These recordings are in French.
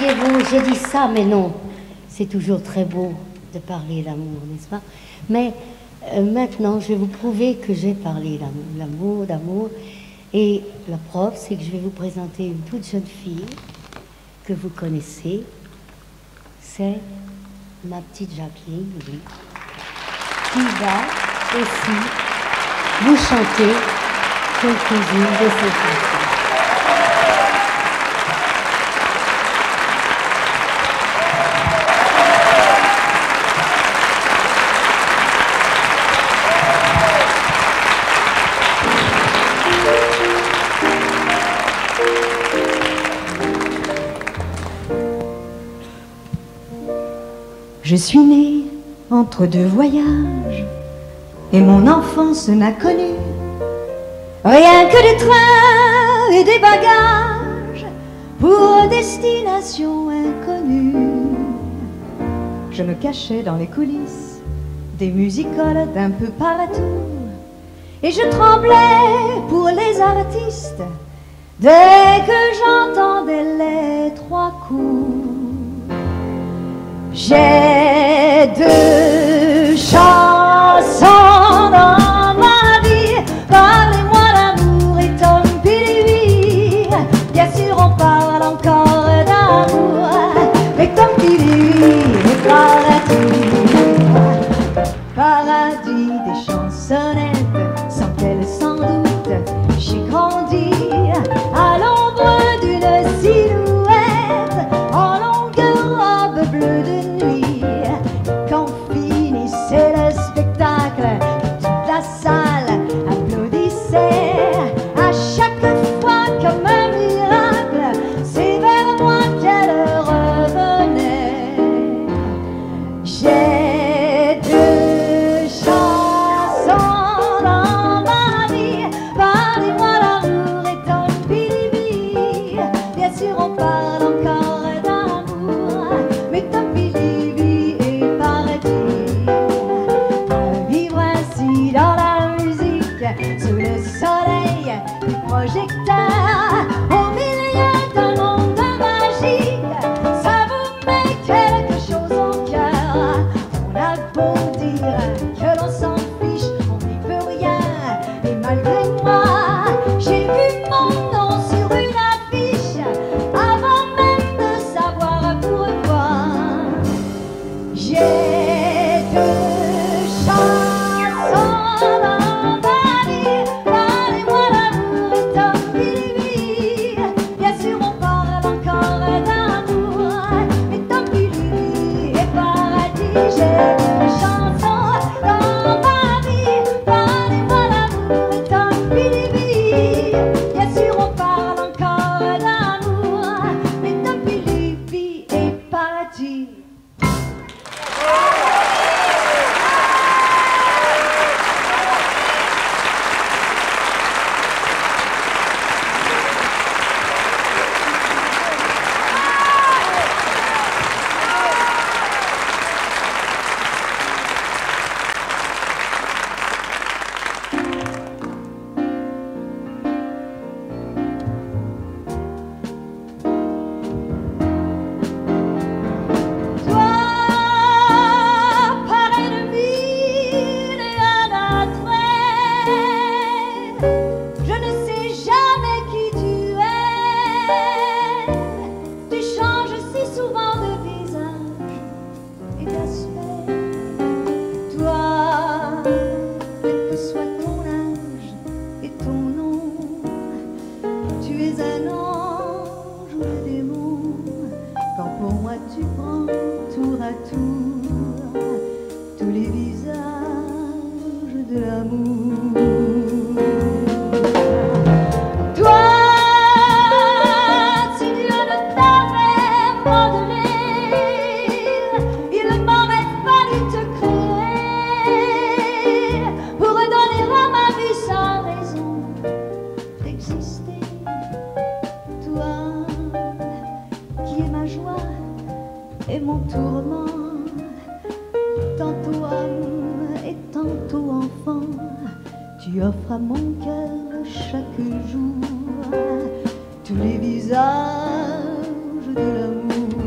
voyez-vous, je dis ça, mais non. C'est toujours très beau de parler d'amour, n'est-ce pas? Mais maintenant, je vais vous prouver que j'ai parlé d'amour. Et la preuve, c'est que je vais vous présenter une toute jeune fille que vous connaissez. C'est ma petite Jacqueline, oui, qui va aussi vous chanter quelques-unes de ses chansons. Je suis née entre deux voyages et mon enfance n'a connu rien que des trains et des bagages pour destination inconnue. Je me cachais dans les coulisses des music-halls d'un peu partout et je tremblais pour les artistes dès que j'entendais les trois coups. J'ai deux chansons dans ma vie. Parlez-moi d'amour et Tom Pili. Bien sûr on parle encore d'amour, mais Tom Pili est paradis des chansonnettes sans qu'elle s'en doute. J'ai grandi à l'ombre d'une silhouette en longue robe bleue de nuit. Quand finissait le spectacle, toute la salle applaudissait. À chaque fois comme un miracle, c'est vers moi qu'elle revenait. J'ai deux chansons dans ma vie. Parlez-moi d'amour et Tom Pili. Bien sûr on parle encore d'amour, mais Tom Pili est paradis. À vivre ainsi dans la musique, sous le soleil du projecteur, au milieu d'un monde magique, ça vous met quelque chose au cœur. On a beau dire que l'on s'en fiche, on n'y peut rien, et malgré moi, j'ai vu mon nom sur une affiche avant même de savoir pourquoi. J'ai deux chansons dans ma vie. Parlez-moi d'amour et Tom Pili. Bien sûr on parle encore d'amour, mais Tom Pili est paradis. J'ai deux chansons dans ma vie. Parlez-moi d'amour et Tom Pili. Bien sûr on parle encore d'amour, mais Tom Pili est paradis. Toi, paré de mille et un attraits, je ne sais jamais qui tu es. Tu changes si souvent de visage et d'aspect. Toi, quel que soit ton âge et ton nom, tu es un ange ou un démon. Quand pour moi tu prends tour à tour tous les visages de l'amour. Toi, si Dieu ne t'avait modelé, il m'aurait fallu te créer pour donner à ma vie sa raison d'exister. Toi, qui est ma joie et mon tourment, tantôt homme et tantôt enfant, tu offres à mon cœur chaque jour tous les visages de l'amour.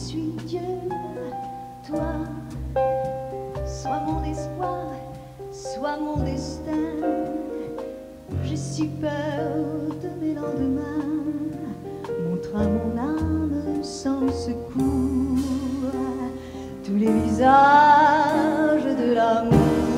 suis Dieu. Toi, sois mon espoir, sois mon destin. J'ai si peur de mes lendemains. Montre à mon âme sans secours tous les visages de l'amour.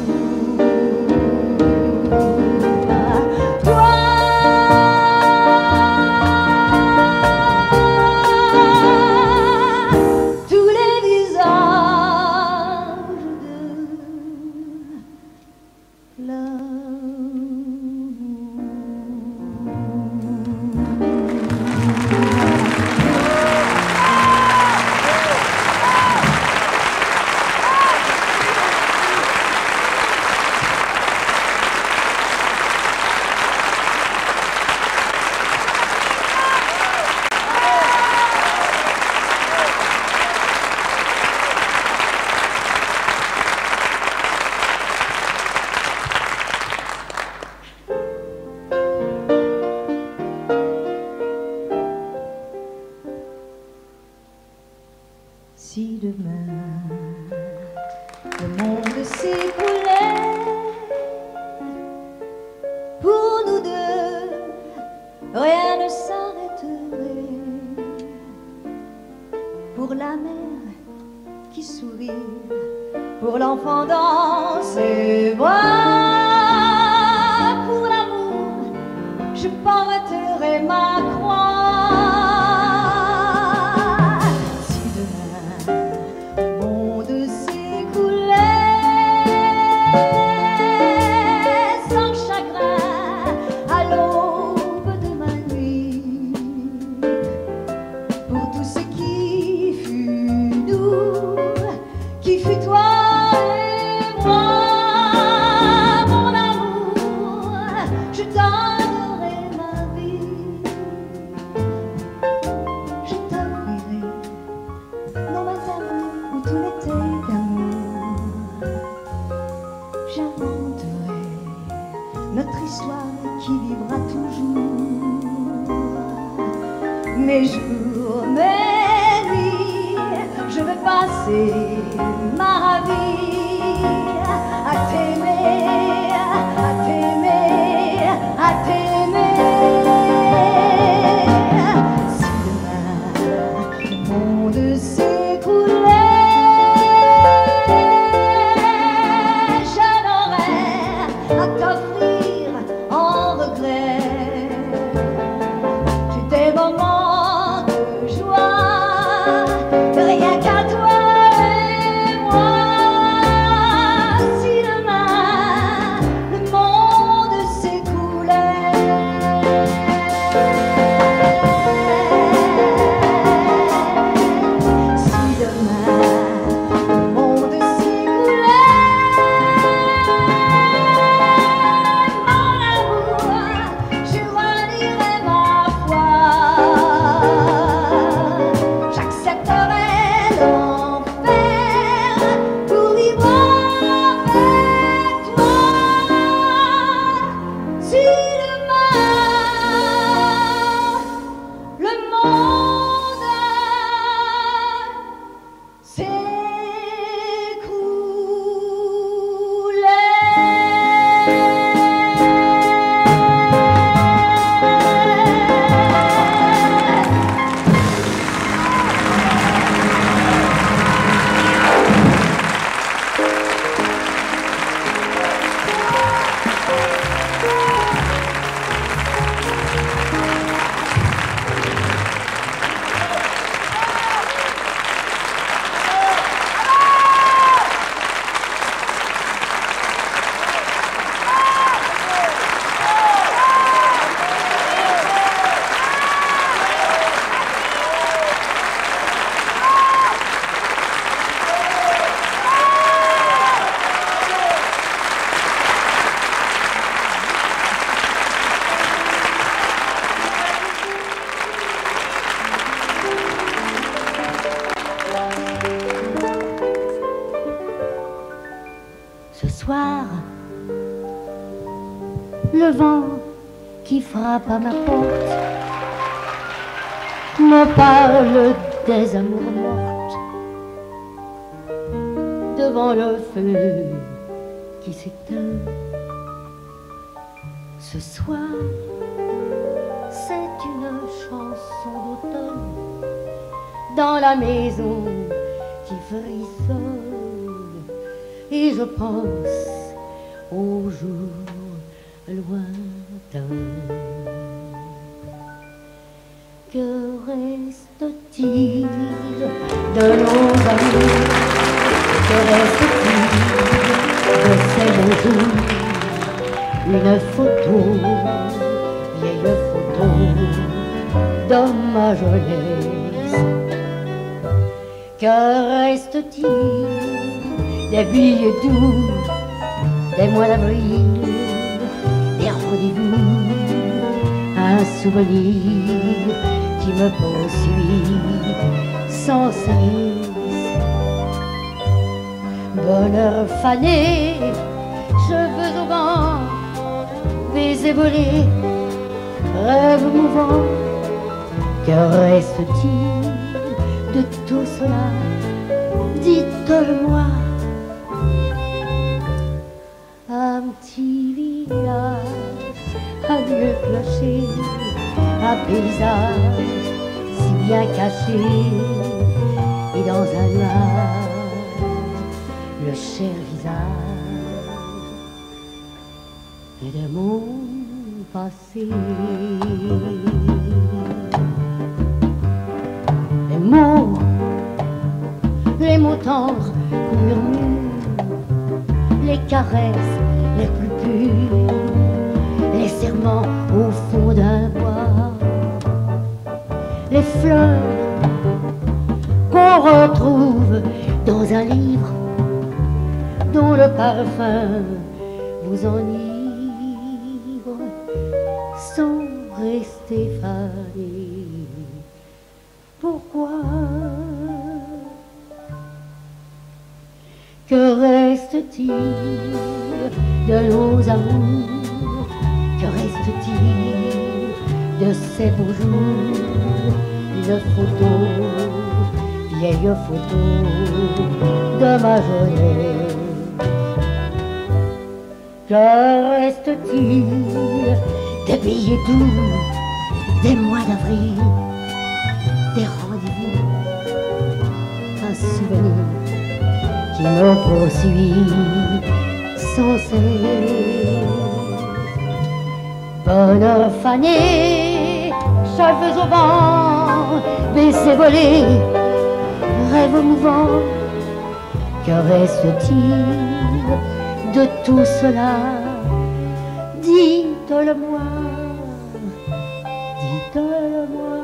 Si demain le monde s'écoulait, pour nous deux, rien ne s'arrêterait. Pour la mère qui sourit, pour l'enfant dans ses bras, pour l'amour, je porterai ma croix. Notre histoire qui vivra toujours. Mes jours, mes nuits, je vais passer ma vie à t'aimer, à t'aimer, à t'aimer. Si demain le monde s'écoulait, je n'aurais à t'offrir en regret que des moments de joie, rien qu'à toi et moi. Si demain le monde s'écoulait, si demain le monde Ce soir, le vent qui frappe à ma porte me parle des amours morts devant le feu qui s'éteint. Ce soir, c'est une chanson d'automne dans la maison qui frissonne, et je pense aux jours lointains. Que reste-t-il de nos amours? Que reste-t-il de ces beaux jours? Une photo, vieille photo de ma jeunesse. Que reste-t-il des billets doux, des mois d'avril, des rendez-vous, un souvenir qui me poursuit sans cesse. Bonheur fané, cheveux au vent, baisers volés, rêves mouvants. Que reste-t-il de tout cela? Dites-le-moi. Un petit village, un vieux clocher, un paysage si bien caché, et dans un nuage, le cher visage de mon passé. Les mots tendres qu'on murmure, les caresses les plus pures, les serments au fond d'un bois, les fleurs qu'on retrouve dans un livre dont le parfum vous enivre, sont restés fanés. Pourquoi? Que reste-t-il de nos amours? Que reste-t-il de ces beaux jours? Une photo, vieille photo de ma jeunesse. Que reste-t-il des billets doux, des mois d'avril, des rendez-vous, un souvenir qui me poursuit sans cesse? Bonheur fané, cheveux au vent, baisers volés, rêves mouvants. Que reste-t-il de tout cela? Dites-le-moi, dites-le-moi.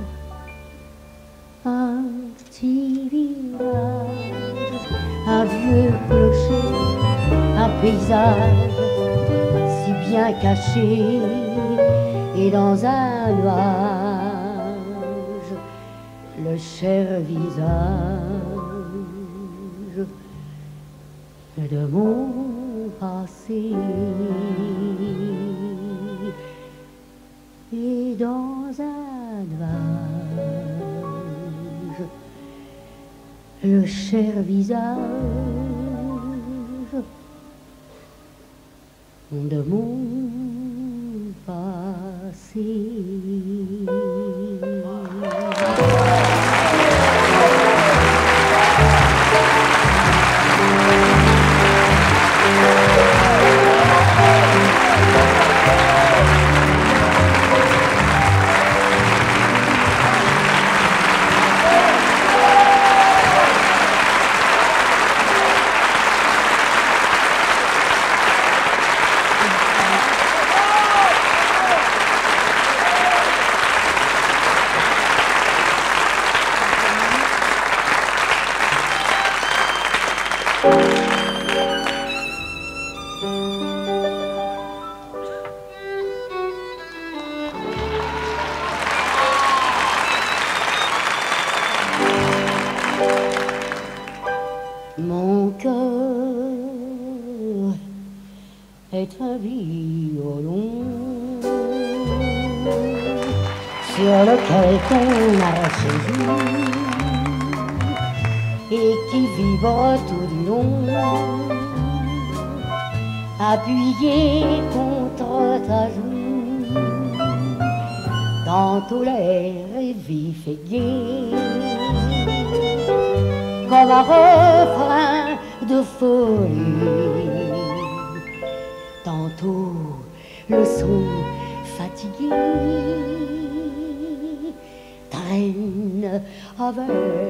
Un petit village, un vieux clocher, un paysage si bien caché, et dans un nuage, le cher visage de mon passé. Et dans un nuage, le cher visage de mon passé. Mon cœur est un violon sur lequel ton a saisi et qui vibre tout du long, appuyé contre ta joue. Tantôt l'air est vif et gai, comme un refrain de folie. Tantôt le son fatigué traîne avec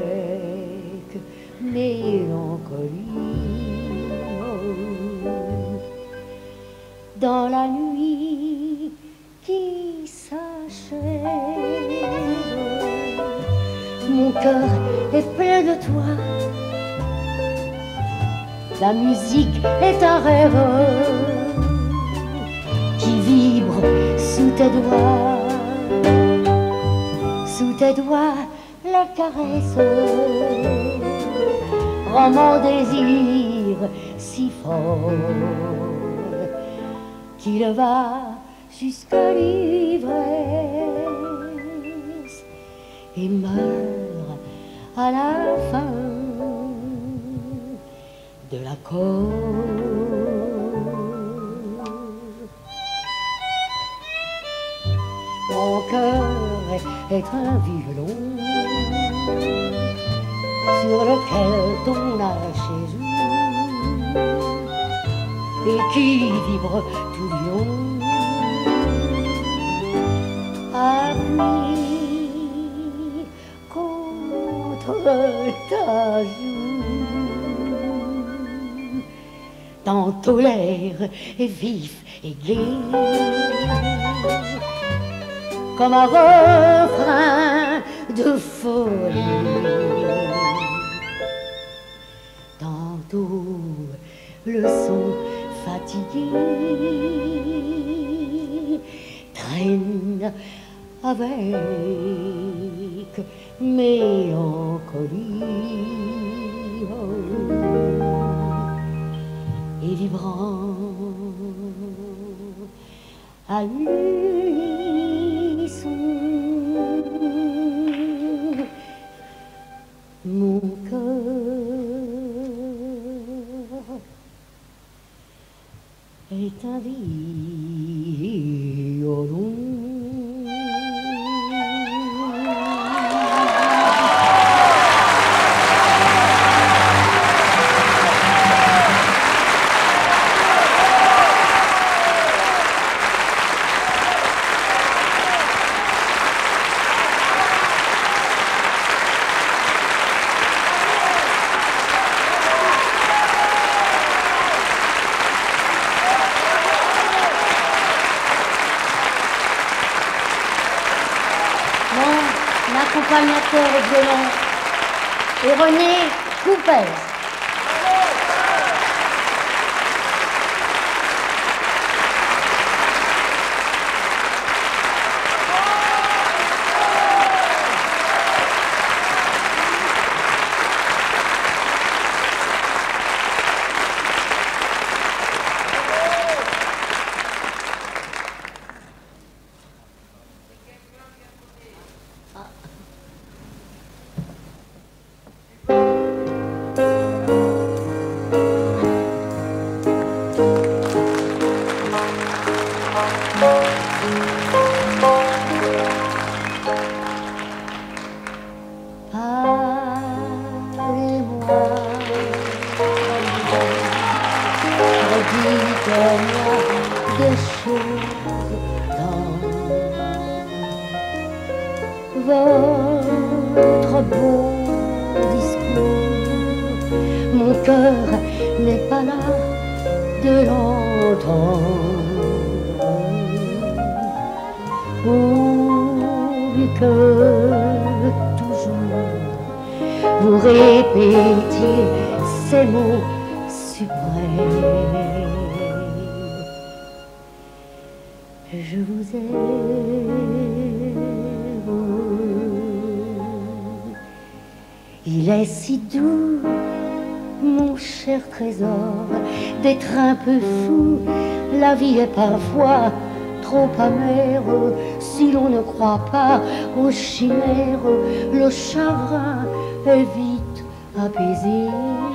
mélancolie. Dans la nuit qui s'achève, mon cœur est plein de toi. La musique est un rêve qui vibre sous tes doigts. Sous tes doigts, la caresse rend mon désir si fort qu'il va jusqu'à l'ivresse et meurt à la fin de l'accord. Mon cœur est un violon sur lequel ton archer joue et qui vibre tout du long, appuyé contre ta joue. Tantôt l'air est vif et gai, comme un refrain de folie. Tantôt le son fatigué traîne avec mélancolie et vibrant à l'unisson. Mon cœur est un violon. Mon accompagnateur au violon est René Coupez. Dites-moi des choses dans votre beau discours. Mon cœur n'est pas là de l'entendre. Pourvu que toujours vous répétiez ces mots suprêmes. Je vous aime. Il est si doux, mon cher trésor, d'être un peu fou. La vie est parfois trop amère si l'on ne croit pas aux chimères. Le chagrin est vite apaisé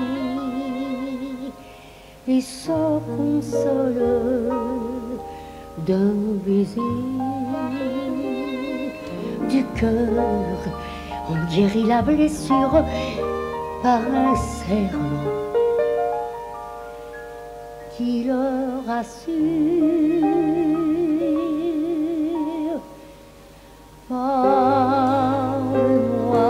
et se console d'un baiser du cœur. On guérit la blessure par un serment qui le rassure. Parle-moi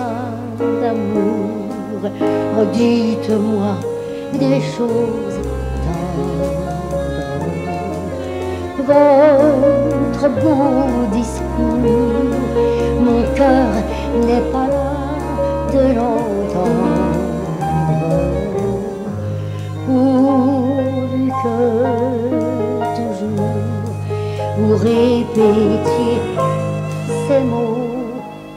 d'amour, dites-moi des choses tendres. Votre beau discours, mon cœur n'est pas là de l'entendre. Pourvu que toujours vous répétiez ces mots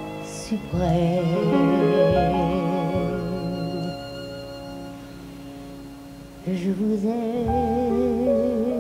suprêmes. Je vous aime.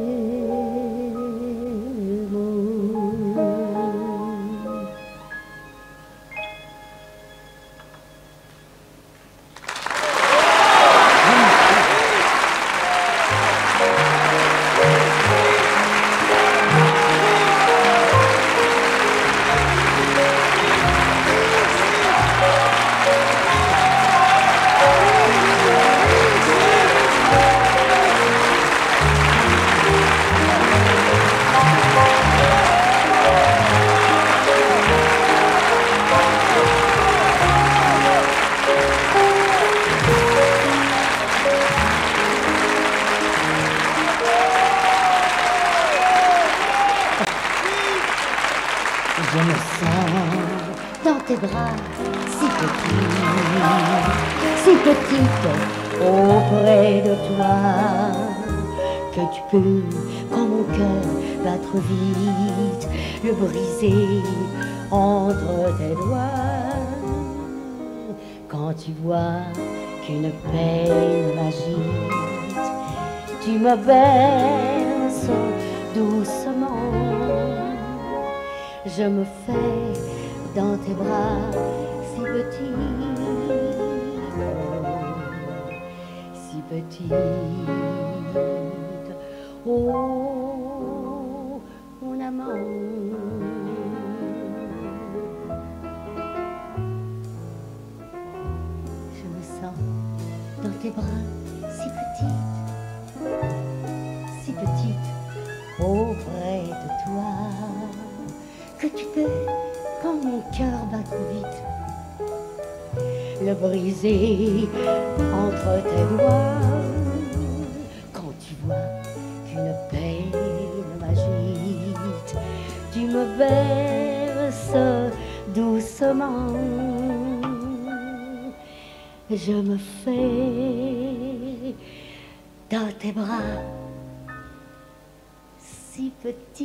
Je me sens dans tes bras si petite auprès de toi, que tu peux, quand mon cœur battre vite, le briser entre tes doigts. Quand tu vois qu'une peine m'agite, tu me berces doucement. Je me fais dans tes bras si petite, oh mon amant. Je me sens dans tes bras si petite, auprès de toi, que tu peux, quand mon cœur bat trop vite, le briser entre tes doigts. Quand tu vois qu'une peine m'agite, tu me berces doucement. Je me fais dans tes bras si petite,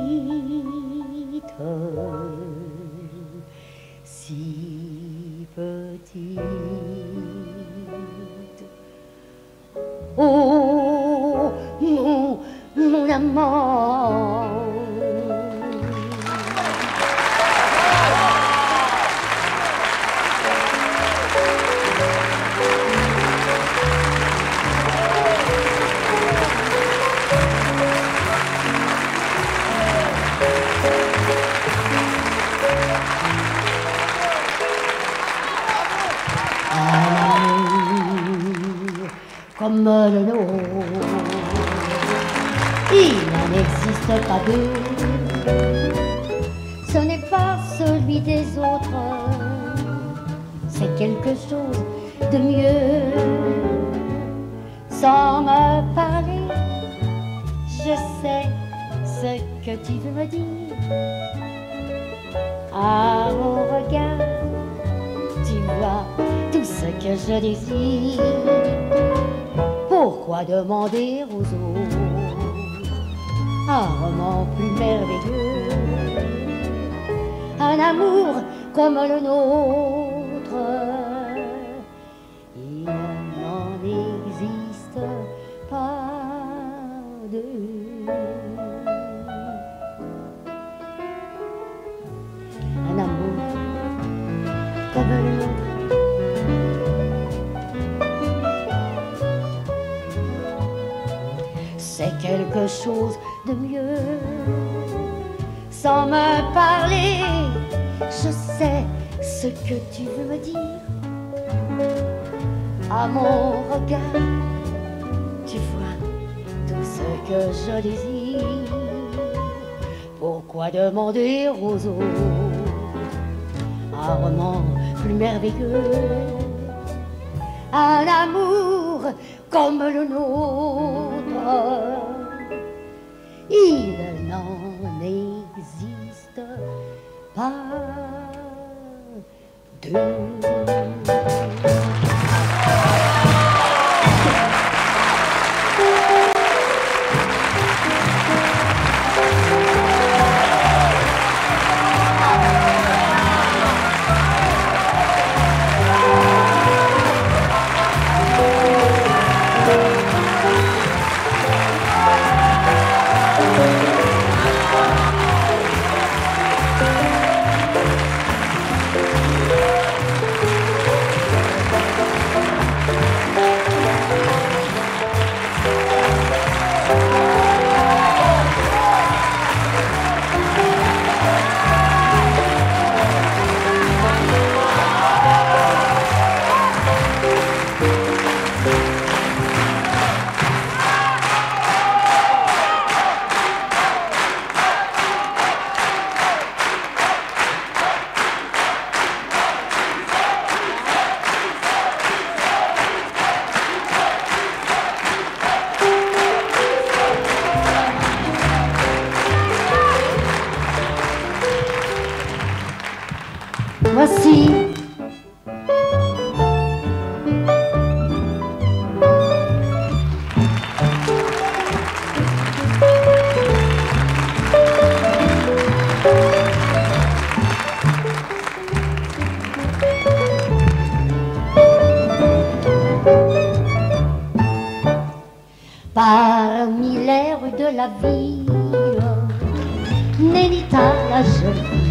si petite. Oh, mon amant. Comme le nôtre, il n'en existe pas deux. Ce n'est pas celui des autres, c'est quelque chose de mieux. Sans me parler, je sais ce que tu veux me dire. À mon regard, tu vois tout ce que je désire. Pourquoi demander aux autres un roman plus merveilleux, un amour comme le nôtre? Il n'en existe pas deux. Un amour comme le nôtre, c'est quelque chose de mieux. Sans me parler, je sais ce que tu veux me dire. À mon regard, tu vois tout ce que je désire. Pourquoi demander aux autres un roman plus merveilleux, un amour comme le nôtre? Il n'en existe pas deux. Voici parmi les rues de la ville, Nénita la jolie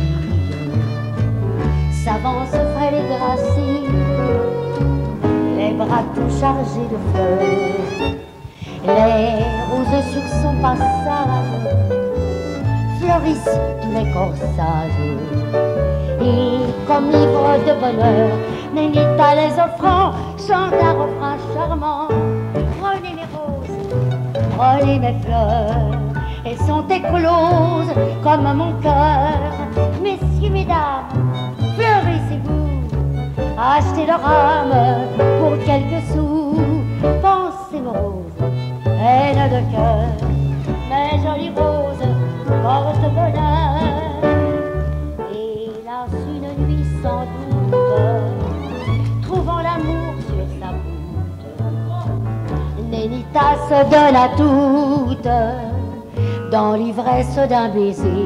s'avance frêle et gracile, les bras tout chargés de fleurs, les roses sur son passage, fleurissent tous les corsages. Et comme ivre de bonheur, Nénita les offrant chante un refrain charmant. Prenez mes roses, prenez mes fleurs, elles sont écloses comme mon cœur. Messieurs, mesdames, fleurissez-vous, achetez leur âme pour quelques sous. Pensez mes roses, reines de cœur, mes jolies roses portent bonheur. Hélas, une nuit sans doute, trouvant l'amour sur sa route, Nénita se donne à toutes dans l'ivresse d'un baiser.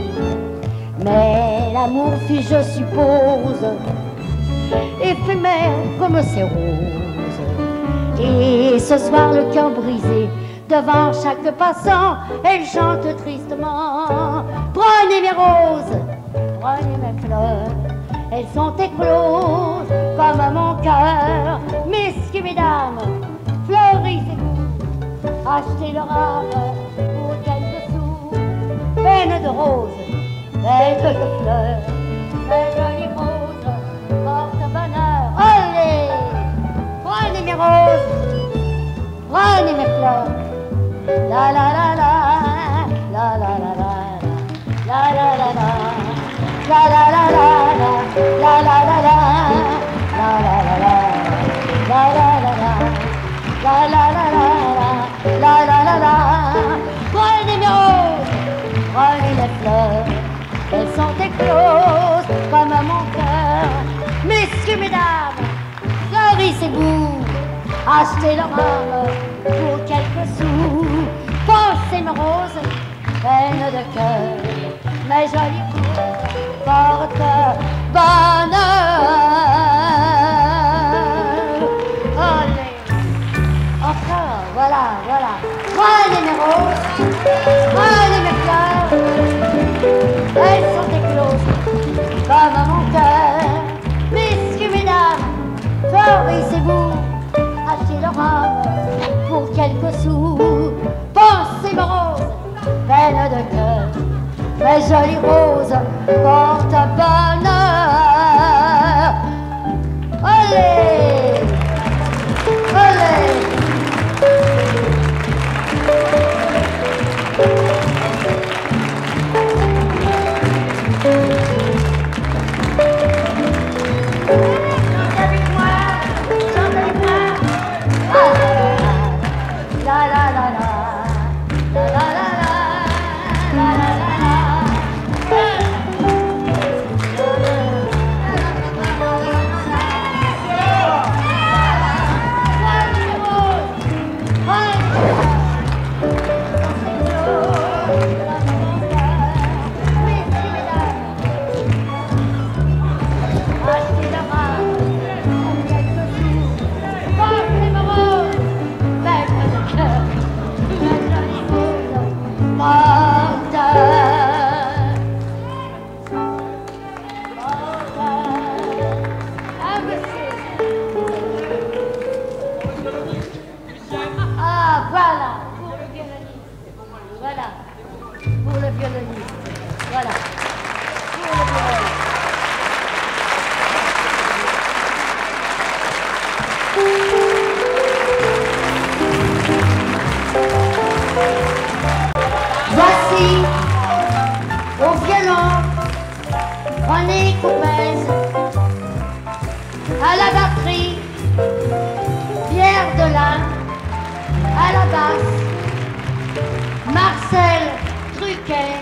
Mais l'amour fut, je suppose, éphémère comme ces roses. Et ce soir, le cœur brisé, devant chaque passant, elle chante tristement. Prenez mes roses, prenez mes fleurs, elles sont écloses comme mon cœur. Messieurs, mesdames, fleurissez-vous, achetez leur âme pour quelques sous. Peine de roses, belle de fleurs, mes jolies roses portent bonheur. Allez, prenez mes roses, prenez mes fleurs. La la la la, la la la la, la la la la, la la la la, la la la la, la la la la, la la la la, la la la la, la la la la. Prenez mes roses, prenez mes fleurs, elles sont écloses comme mon cœur. Messieurs, mesdames, fleurissez-vous, achetez leur âme pour quelques sous. Pensez mes roses, reines de cœur, mes jolies roses portent bonheur. Allez, encore, voilà, voilà. Prenez mes roses, prenez mes fleurs, elles sont écloses comme mon cœur. Messieurs, mesdames, fleurissez-vous, achetez leur âme pour quelques sous. jolie rose porte bonheur. Olé, olé. René Coupez, à la batterie, Pierre Delin, à la basse, Marcel Truquet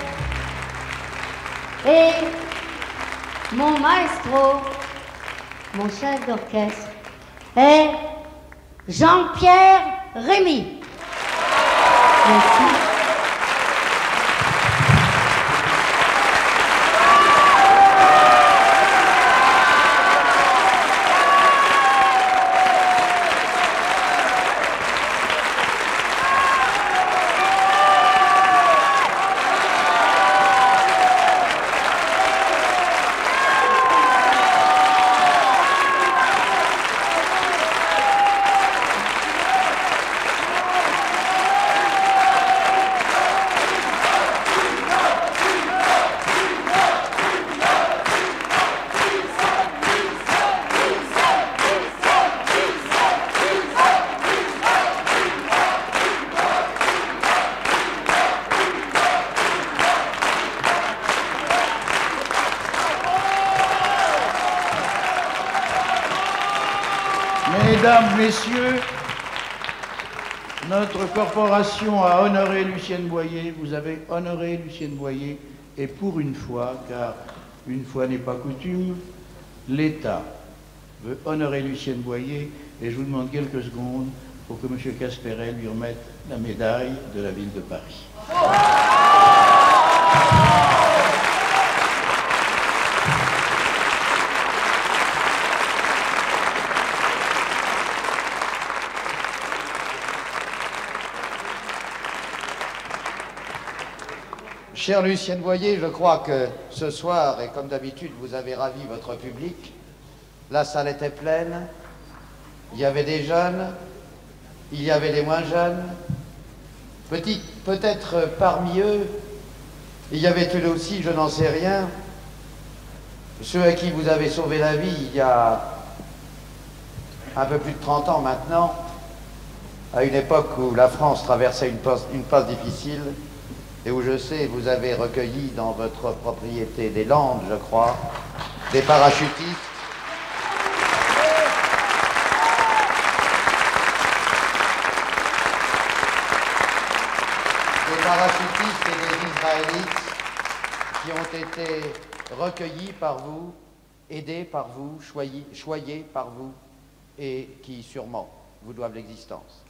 et mon maestro, mon chef d'orchestre, est Jean-Pierre Rémy. Merci. Mesdames, Messieurs, notre corporation a honoré Lucienne Boyer. Vous avez honoré Lucienne Boyer. Et pour une fois, car une fois n'est pas coutume, l'État veut honorer Lucienne Boyer. Et je vous demande quelques secondes pour que M. Casperet lui remette la médaille de la ville de Paris. Chère Lucienne Boyer, je crois que ce soir, et comme d'habitude, vous avez ravi votre public. La salle était pleine, il y avait des jeunes, il y avait des moins jeunes. Peut-être parmi eux, il y avait eux aussi, je n'en sais rien, ceux à qui vous avez sauvé la vie il y a un peu plus de 30 ans maintenant, à une époque où la France traversait une passe difficile, et où je sais, vous avez recueilli dans votre propriété des Landes, je crois, des parachutistes. Des parachutistes et des Israélites qui ont été recueillis par vous, aidés par vous, choyés par vous, et qui sûrement vous doivent l'existence.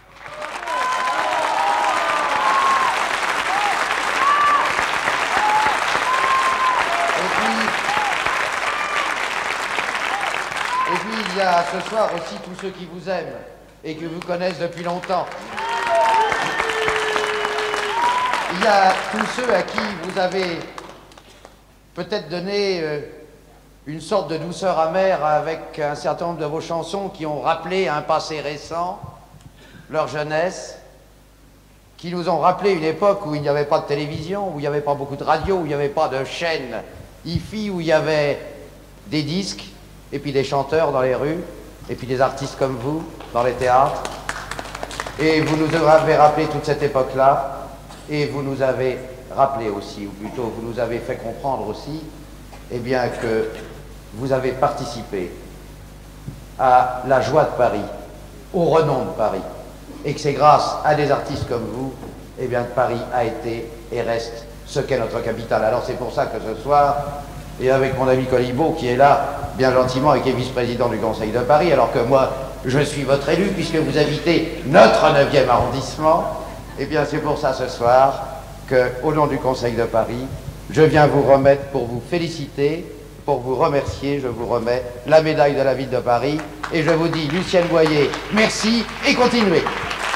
Et puis, il y a ce soir aussi tous ceux qui vous aiment et qui vous connaissent depuis longtemps. Il y a tous ceux à qui vous avez peut-être donné une sorte de douceur amère avec un certain nombre de vos chansons qui ont rappelé un passé récent, leur jeunesse, qui nous ont rappelé une époque où il n'y avait pas de télévision, où il n'y avait pas beaucoup de radio, où il n'y avait pas de chaîne hi-fi, où il y avait des disques, et puis des chanteurs dans les rues, et puis des artistes comme vous, dans les théâtres. Et vous nous avez rappelé toute cette époque-là, et vous nous avez rappelé aussi, ou plutôt vous nous avez fait comprendre aussi, eh bien que vous avez participé à la joie de Paris, au renom de Paris, et que c'est grâce à des artistes comme vous, eh bien que Paris a été et reste ce qu'est notre capitale. Alors c'est pour ça que ce soir, et avec mon ami Colibaud qui est là, bien gentiment, et qui est vice-président du Conseil de Paris, alors que moi, je suis votre élu, puisque vous habitez notre 9e arrondissement, eh bien c'est pour ça ce soir que, au nom du Conseil de Paris, je viens vous remettre, pour vous féliciter, pour vous remercier, je vous remets la médaille de la ville de Paris, et je vous dis, Lucienne Boyer, merci, et continuez.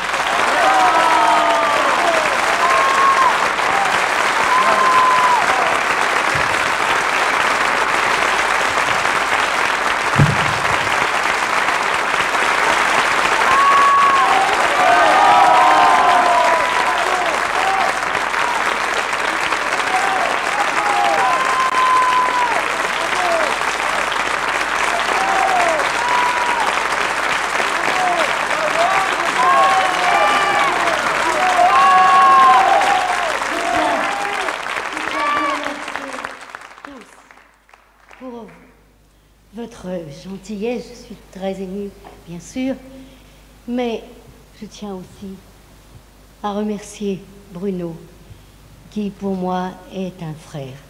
Votre gentillesse, je suis très émue, bien sûr, mais je tiens aussi à remercier Bruno, qui pour moi est un frère.